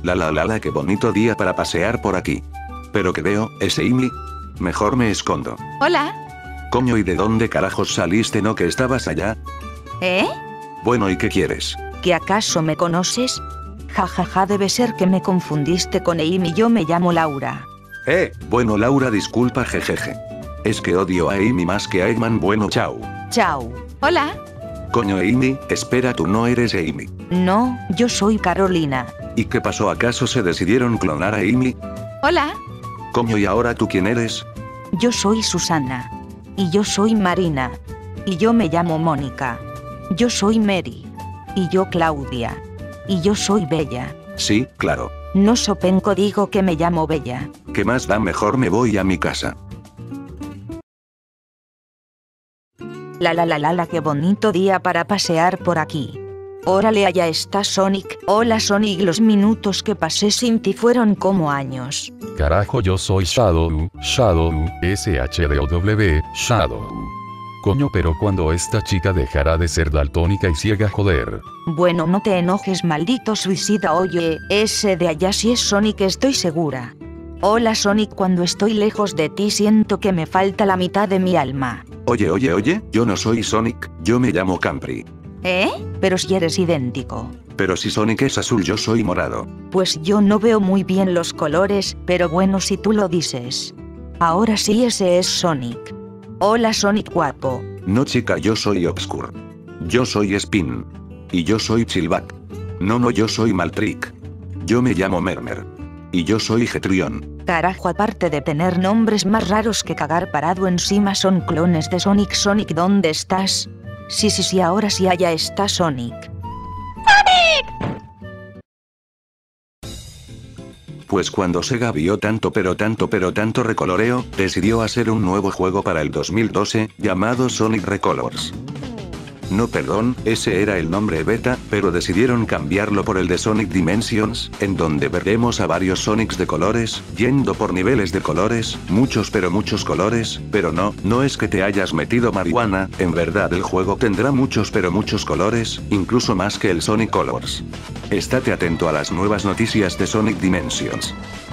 La, qué bonito día para pasear por aquí. Pero ¿qué veo? ¿Es Amy? Mejor me escondo. Hola. Coño, ¿y de dónde carajos saliste? ¿No que estabas allá? ¿Eh? Bueno, ¿y qué quieres? ¿Que acaso me conoces? Jajaja, debe ser que me confundiste con Amy. Yo me llamo Laura. Bueno Laura, disculpa, jejeje. Es que odio a Amy más que a Eggman. Bueno, chao. Chao. Hola. Coño, Amy, espera, tú no eres Amy. No, yo soy Carolina. ¿Y qué pasó? ¿Acaso se decidieron clonar a Amy? Hola. Coño, ¿y ahora tú quién eres? Yo soy Susana. Y yo soy Marina. Y yo me llamo Mónica. Yo soy Mary. Y yo Claudia. Y yo soy Bella. Sí, claro. No sopenco, digo que me llamo Bella. ¿Qué más da? Mejor me voy a mi casa. La, qué bonito día para pasear por aquí. Órale, allá está Sonic. Hola Sonic, los minutos que pasé sin ti fueron como años. Carajo, yo soy Shadow, SHDOW, Shadow. Coño, pero cuando esta chica dejará de ser daltónica y ciega, joder. Bueno, no te enojes, maldito suicida. Oye, ese de allá sí es Sonic, estoy segura. Hola Sonic, cuando estoy lejos de ti siento que me falta la mitad de mi alma. Oye, yo no soy Sonic, yo me llamo Campri. ¿Eh? Pero si eres idéntico. Pero si Sonic es azul, yo soy morado. Pues yo no veo muy bien los colores, pero bueno, si tú lo dices. Ahora sí, ese es Sonic. Hola Sonic guapo. No chica, yo soy Obscure. Yo soy Spin. Y yo soy Chillback. No, yo soy Maltrick. Yo me llamo Mermer. Y yo soy Getrion. Carajo, aparte de tener nombres más raros que cagar parado encima, son clones de Sonic. Sonic, ¿dónde estás? Sí, ahora sí, allá está Sonic. Pues cuando Sega vio tanto recoloreo, decidió hacer un nuevo juego para el 2012, llamado Sonic Recolors. No, perdón, ese era el nombre beta, pero decidieron cambiarlo por el de Sonic Dimensions, en donde veremos a varios Sonics de colores, yendo por niveles de colores, muchos colores, pero no es que te hayas metido marihuana, en verdad el juego tendrá muchos colores, incluso más que el Sonic Colors. Estate atento a las nuevas noticias de Sonic Dimensions.